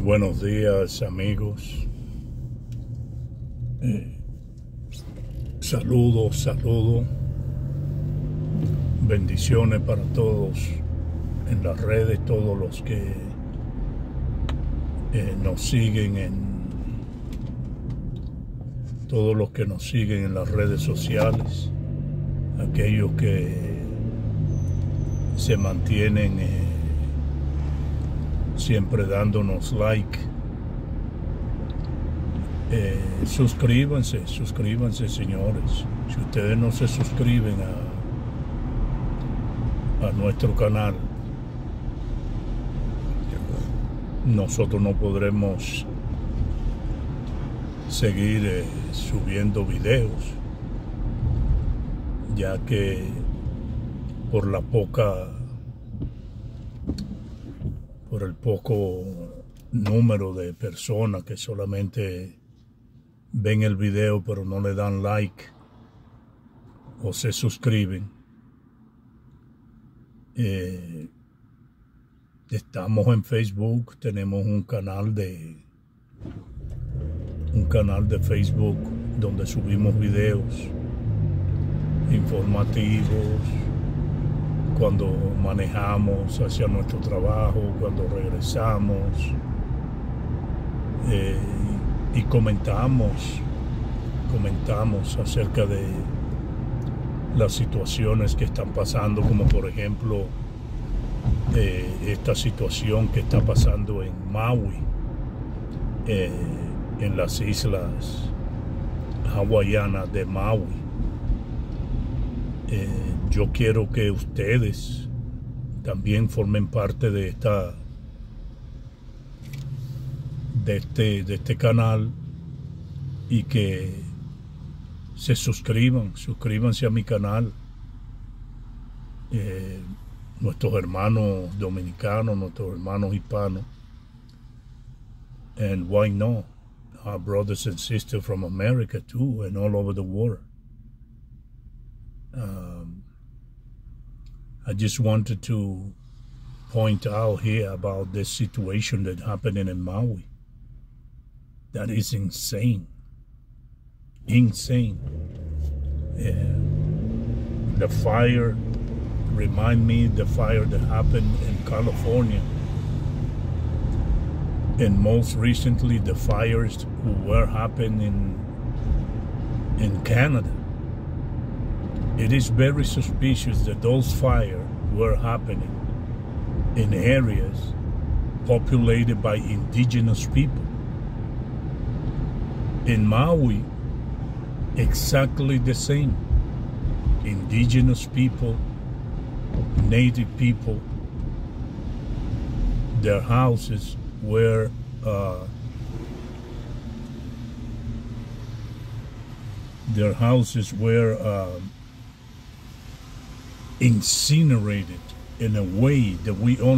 Buenos días, amigos. Saludos. Bendiciones para todos en las redes, todos los que nos siguen en las redes sociales, aquellos que se mantienen siempre dándonos like. Suscríbanse, señores. Si ustedes no se suscriben a nuestro canal, nosotros no podremos seguir subiendo videos, ya que por el poco número de personas que solamente ven el video pero no le dan like o se suscriben. Estamos en Facebook, tenemos un canal de Facebook donde subimos videos informativos cuando manejamos hacia nuestro trabajo, cuando regresamos, y comentamos acerca de las situaciones que están pasando, como por ejemplo esta situación que está pasando en Maui, en las islas hawaianas de Maui. Yo quiero que ustedes también formen parte de este canal y que se suscríbanse a mi canal. Nuestros hermanos dominicanos, nuestros hermanos hispanos, and why not our brothers and sisters from America too, and all over the world. I just wanted to point out here about this situation that happening in Maui. That is insane. The fire remind me the fire that happened in California, and most recently the fires who were happening in Canada. It is very suspicious that those fires were happening in areas populated by indigenous people. In Maui, exactly the same. Indigenous people, native people, their houses were incinerated in a way that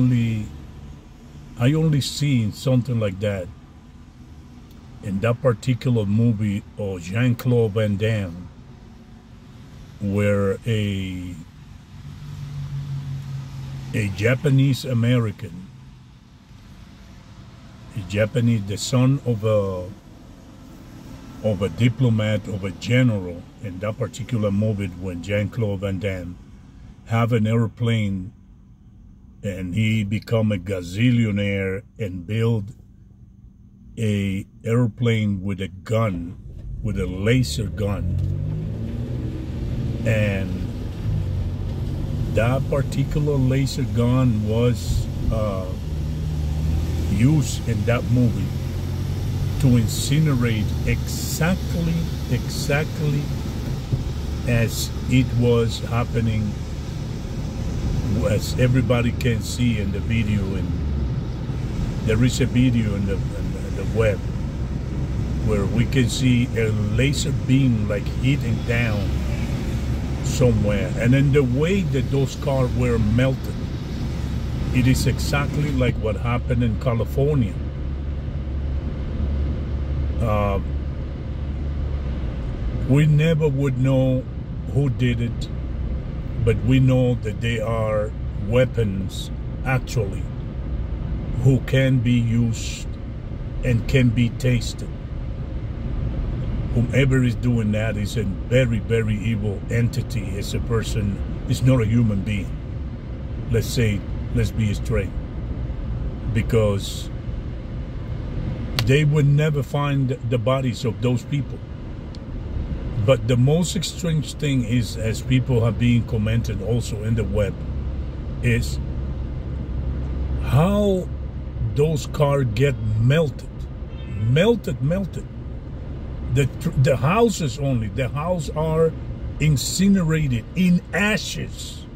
I only seen something like that in that particular movie of Jean-Claude Van Damme, where a Japanese American, the son of a diplomat, of a general, in that particular movie when Jean-Claude Van Damme have an airplane and he become a gazillionaire and build a airplane with a gun, with a laser gun, and that particular laser gun was used in that movie to incinerate exactly as it was happening, as everybody can see in the video. And there is a video in the web where we can see a laser beam like hitting down somewhere, and then the way that those cars were melted, it is exactly like what happened in California. We never would know who did it, but we know that they are weapons actually who can be used and can be tasted. Whomever is doing that is a very, very evil entity. It's a person, it's not a human being. Let's be straight. Because they would never find the bodies of those people. But the most strange thing is, as people have been commented also in the web, is how those cars get melted. The houses only, the house are incinerated in ashes.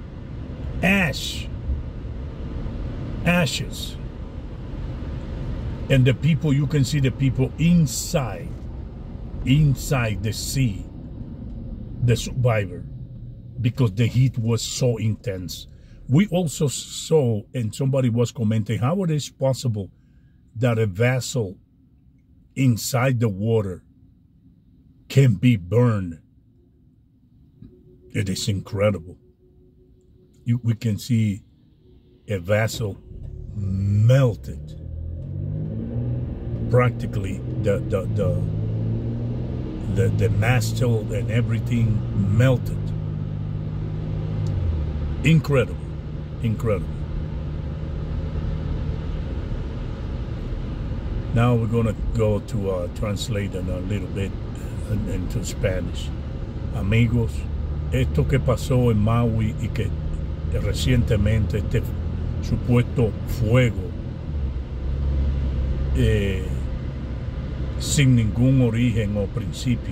Ashes. And the people, you can see the people inside the sea, the survivor, because the heat was so intense. We also saw, and somebody was commenting, how it is possible that a vessel inside the water can be burned. It is incredible. We can see a vessel melted. Practically the mastile and everything melted. Incredible. Now we're gonna go to translate a little bit into Spanish. Amigos, esto que pasó en Maui y que recientemente este supuesto fuego sin ningún origen o principio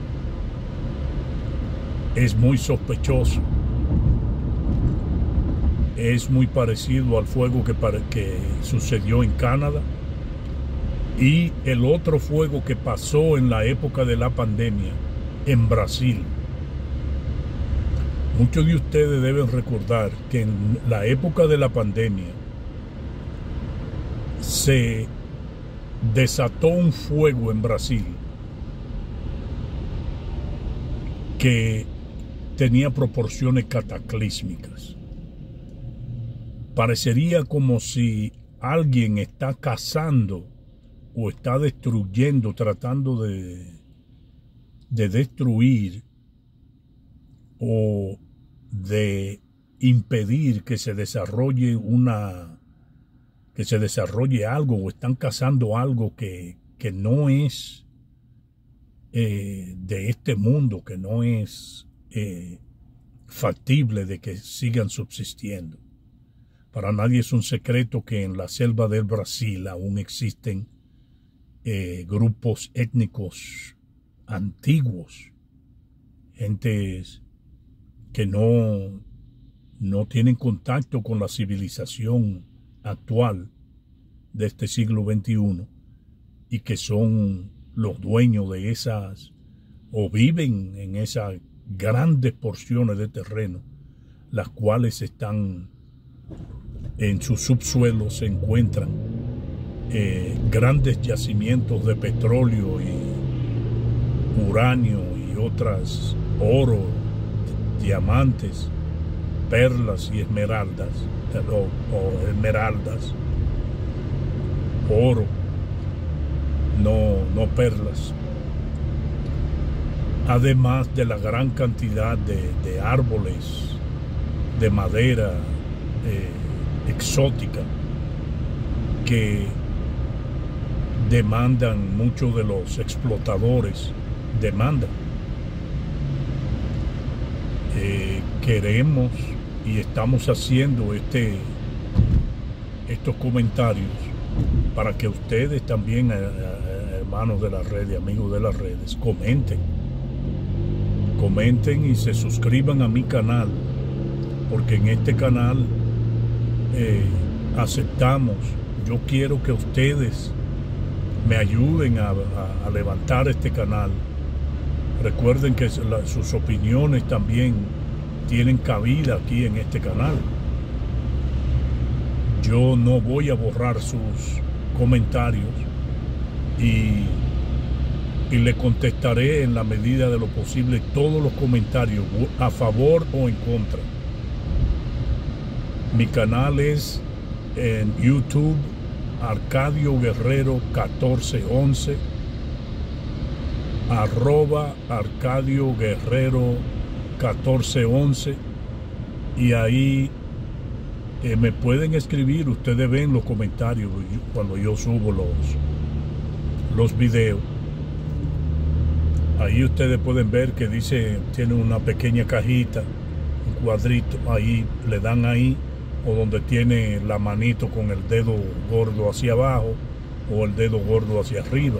es muy sospechoso. Es muy parecido al fuego que sucedió en Canadá y el otro fuego que pasó en la época de la pandemia en Brasil. Muchos de ustedes deben recordar que en la época de la pandemia se desató un fuego en Brasil que tenía proporciones cataclísmicas. Parecería como si alguien está cazando o está destruyendo, tratando de destruir o de impedir que se desarrolle algo, o están cazando algo que no es de este mundo, que no es factible de que sigan subsistiendo. Para nadie es un secreto que en la selva del Brasil aún existen grupos étnicos antiguos, gentes que no tienen contacto con la civilización actual de este siglo XXI y que son los dueños de esas, o viven en esas grandes porciones de terreno, las cuales están en su subsuelo, se encuentran grandes yacimientos de petróleo y uranio y otras, oro, diamantes, perlas y esmeraldas, oro, no perlas. Además de la gran cantidad de árboles, de madera exótica que demandan, muchos de los explotadores demandan. Queremos y estamos haciendo estos comentarios para que ustedes también, hermanos de la red y amigos de las redes, comenten y se suscriban a mi canal, porque en este canal aceptamos, yo quiero que ustedes me ayuden a levantar este canal. Recuerden que sus opiniones también tienen cabida aquí en este canal. Yo no voy a borrar sus comentarios y le contestaré en la medida de lo posible todos los comentarios, a favor o en contra. Mi canal es en YouTube, Arcadio Guerrero 1411, @Arcadio Guerrero 1411, y ahí me pueden escribir. Ustedes ven los comentarios cuando yo subo los videos. Ahí ustedes pueden ver que dice, tiene una pequeña cajita, un cuadrito, ahí le dan ahí, o donde tiene la manito con el dedo gordo hacia abajo o el dedo gordo hacia arriba.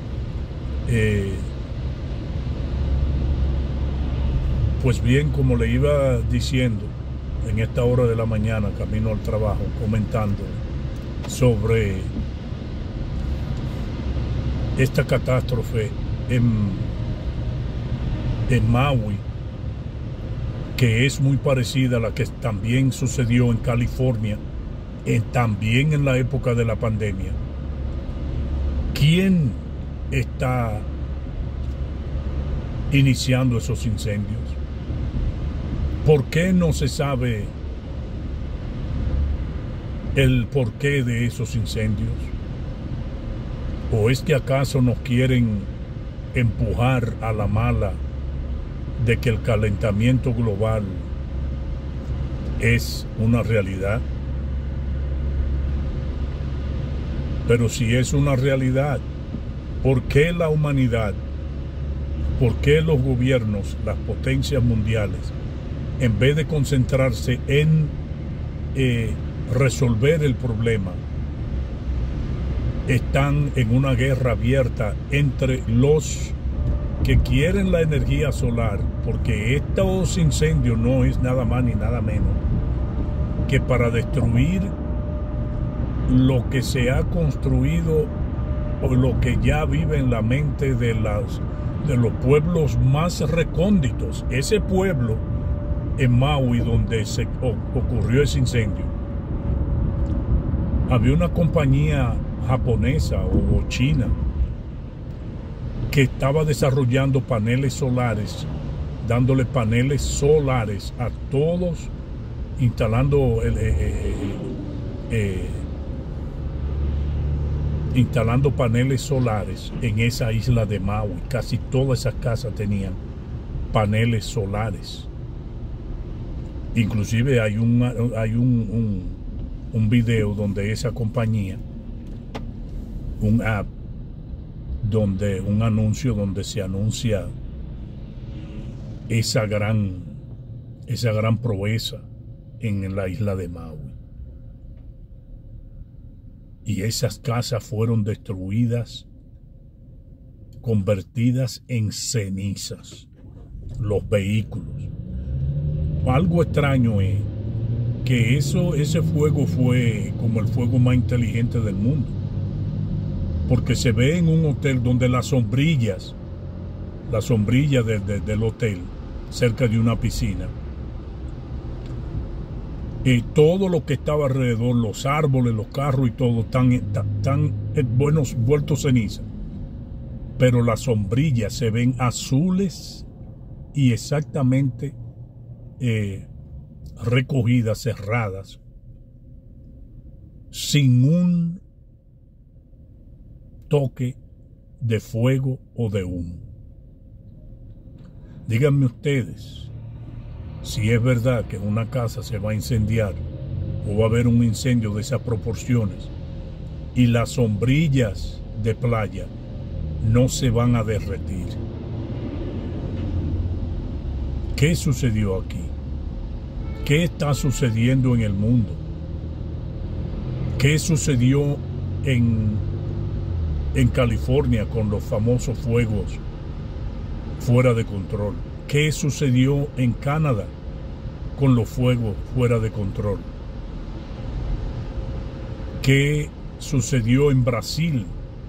Pues bien, como le iba diciendo, en esta hora de la mañana, camino al trabajo, comentando sobre esta catástrofe en Maui, que es muy parecida a la que también sucedió en California, también en la época de la pandemia. ¿Quién está iniciando esos incendios? ¿Por qué no se sabe el porqué de esos incendios? ¿O es que acaso nos quieren empujar a la mala de que el calentamiento global es una realidad? Pero si es una realidad, ¿por qué la humanidad, por qué los gobiernos, las potencias mundiales, en vez de concentrarse en resolver el problema, están en una guerra abierta entre los que quieren la energía solar? Porque estos incendios no es nada más ni nada menos que para destruir lo que se ha construido o lo que ya vive en la mente de los pueblos más recónditos. Ese pueblo en Maui donde se ocurrió ese incendio, había una compañía japonesa o china que estaba desarrollando paneles solares, dándole paneles solares a todos, instalando paneles solares en esa isla de Maui. Casi todas esas casas tenían paneles solares. Inclusive hay un video donde esa compañía, un app, donde un anuncio donde se anuncia esa gran proeza en la isla de Maui. Y esas casas fueron destruidas, convertidas en cenizas, los vehículos. Algo extraño es que ese fuego fue como el fuego más inteligente del mundo, porque se ve en un hotel donde la sombrilla del hotel, cerca de una piscina, y todo lo que estaba alrededor, los árboles, los carros y todo, están buenos, vueltos ceniza, pero las sombrillas se ven azules y exactamente recogidas, cerradas, sin un toque de fuego o de humo. Díganme ustedes si es verdad que una casa se va a incendiar o va a haber un incendio de esas proporciones y las sombrillas de playa no se van a derretir. ¿Qué sucedió aquí? ¿Qué está sucediendo en el mundo? ¿Qué sucedió en California con los famosos fuegos fuera de control? ¿Qué sucedió en Canadá con los fuegos fuera de control? ¿Qué sucedió en Brasil?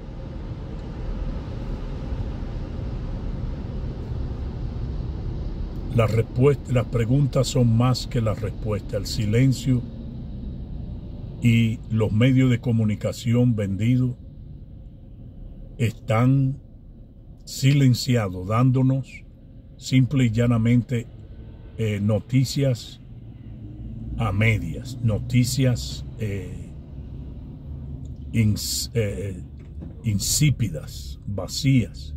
Las preguntas son más que las respuestas. El silencio y los medios de comunicación vendidos están silenciados, dándonos simple y llanamente noticias a medias, noticias insípidas, vacías.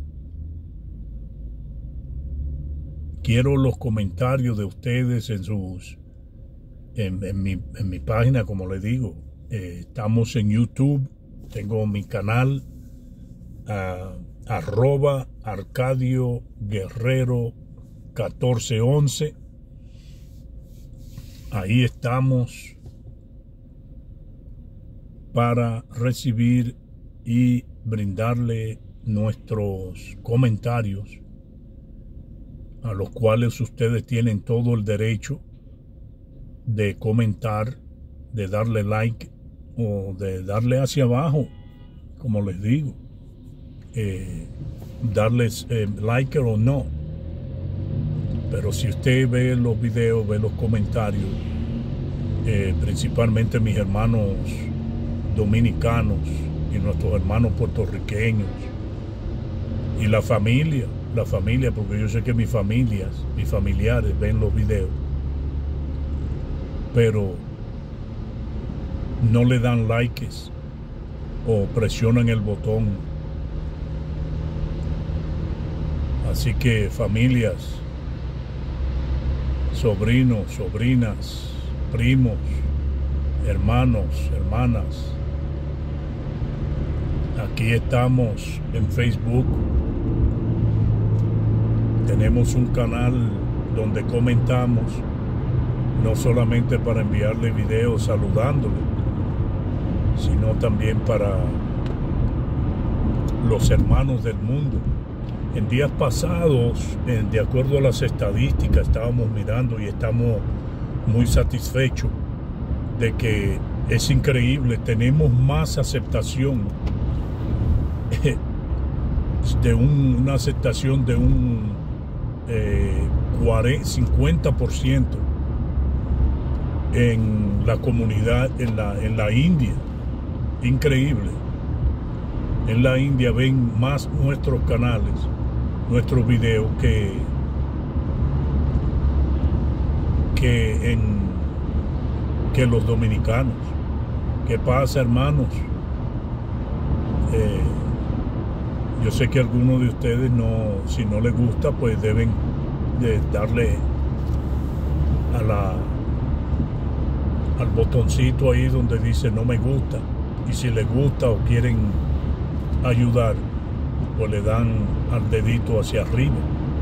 Quiero los comentarios de ustedes en mi página, como les digo. Estamos en YouTube, tengo mi canal, @Arcadio Guerrero 1411. Ahí estamos para recibir y brindarle nuestros comentarios, a los cuales ustedes tienen todo el derecho de comentar, de darle like o de darle hacia abajo, como les digo, darles like o no. Pero si usted ve los videos, ve los comentarios, principalmente mis hermanos dominicanos y nuestros hermanos puertorriqueños y la familia, porque yo sé que mis familiares ven los videos, pero no le dan likes o presionan el botón. Así que familias, sobrinos, sobrinas, primos, hermanos, hermanas, aquí estamos en Facebook. Tenemos un canal donde comentamos, no solamente para enviarle videos saludándole, sino también para los hermanos del mundo. En días pasados, de acuerdo a las estadísticas, estábamos mirando y estamos muy satisfechos de que es increíble, tenemos más aceptación, una aceptación de un 50% en la comunidad, en la India. Increíble. En la India ven más nuestros canales, nuestros videos que los dominicanos. ¿Qué pasa, hermanos? Yo sé que algunos de ustedes si no les gusta, pues deben de darle al botoncito ahí donde dice no me gusta, y si les gusta o quieren ayudar, pues le dan al dedito hacia arriba.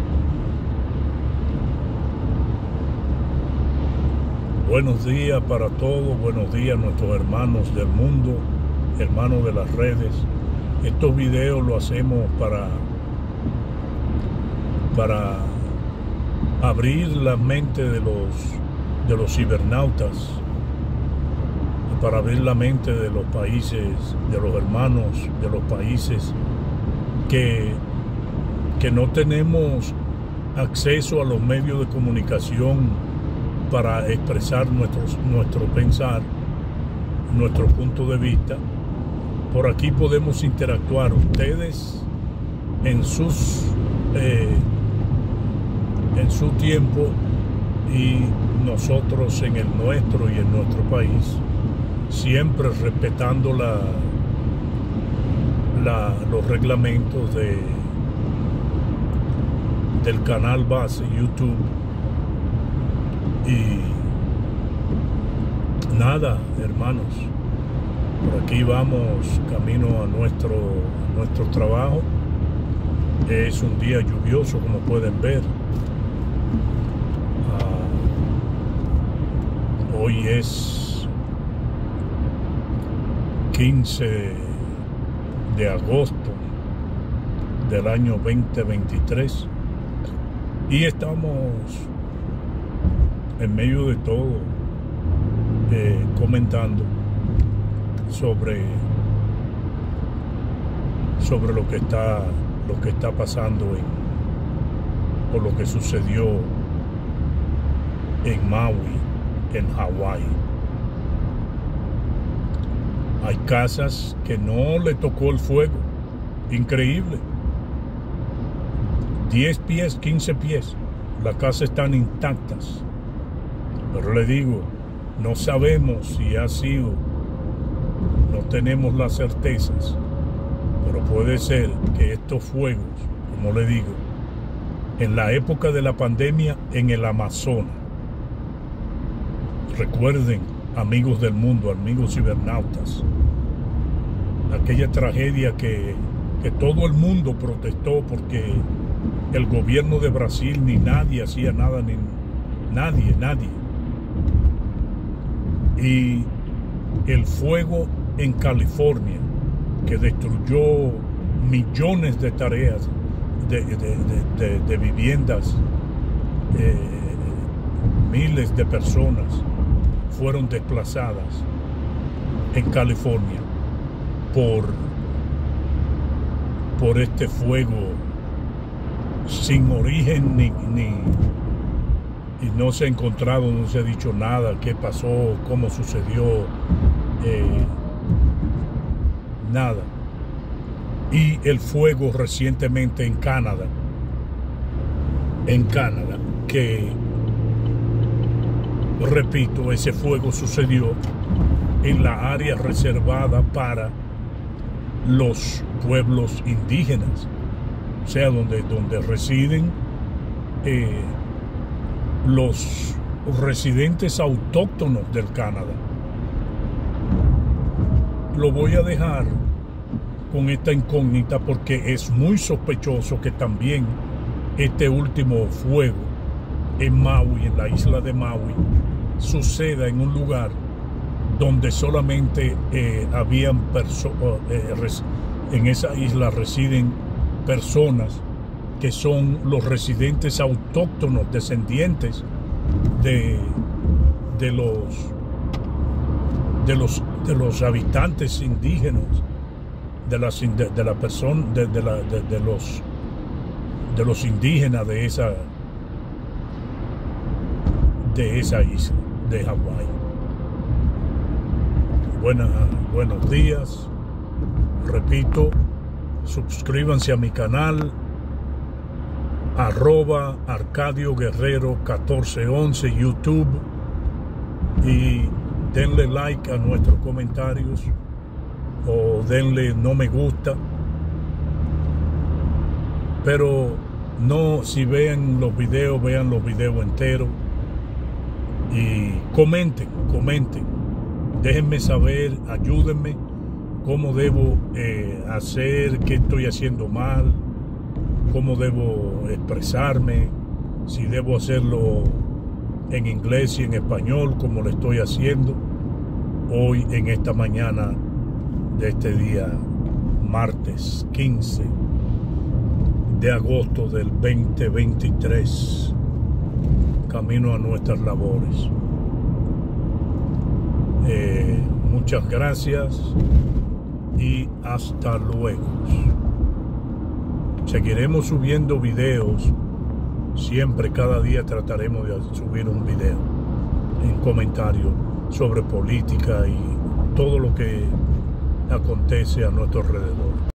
Buenos días para todos, buenos días a nuestros hermanos del mundo, hermanos de las redes. Estos videos lo hacemos para abrir la mente de los cibernautas, para abrir la mente de los países, de los hermanos de los países que no tenemos acceso a los medios de comunicación para expresar nuestro pensar, nuestro punto de vista. Por aquí podemos interactuar, ustedes en su tiempo y nosotros en el nuestro y en nuestro país, siempre respetando los reglamentos del canal base YouTube. Y nada, hermanos, por aquí vamos camino a nuestro trabajo. Es un día lluvioso, como pueden ver. Hoy es 15 de agosto del año 2023 y estamos en medio de todo comentando sobre lo que está pasando o lo que sucedió en Maui, en Hawái. Hay casas que no le tocó el fuego. Increíble. 10 pies, 15 pies. Las casas están intactas. Pero le digo, no sabemos si ha sido No tenemos las certezas, pero puede ser que estos fuegos, como le digo, en la época de la pandemia en el Amazonas, recuerden, amigos del mundo, amigos cibernautas, aquella tragedia que todo el mundo protestó porque el gobierno de Brasil ni nadie hacía nada, ni nadie. Y el fuego en California, que destruyó millones de tareas de viviendas, miles de personas fueron desplazadas en California por este fuego sin origen y no se ha encontrado, no se ha dicho nada, qué pasó, cómo sucedió, nada. Y el fuego recientemente en Canadá, que, repito, ese fuego sucedió en la área reservada para los pueblos indígenas, o sea, donde residen los residentes autóctonos del Canadá. Lo voy a dejar con esta incógnita porque es muy sospechoso que también este último fuego en Maui, en la isla de Maui, suceda en un lugar donde solamente habían en esa isla residen personas que son los residentes autóctonos, descendientes de los habitantes indígenas, de los indígenas de esa isla de Hawái. Buenos días. Repito, suscríbanse a mi canal @Arcadio Guerrero 1411 YouTube y denle like a nuestros comentarios o denle no me gusta, pero no, si vean los videos enteros y comenten, déjenme saber, ayúdenme cómo debo hacer, qué estoy haciendo mal, cómo debo expresarme, si debo hacerlo en inglés y en español como lo estoy haciendo hoy en esta mañana de este día martes 15 de agosto del 2023, camino a nuestras labores. Muchas gracias y hasta luego. Seguiremos subiendo videos, siempre, cada día trataremos de subir un video en comentario sobre política y todo lo que acontece a nuestro alrededor.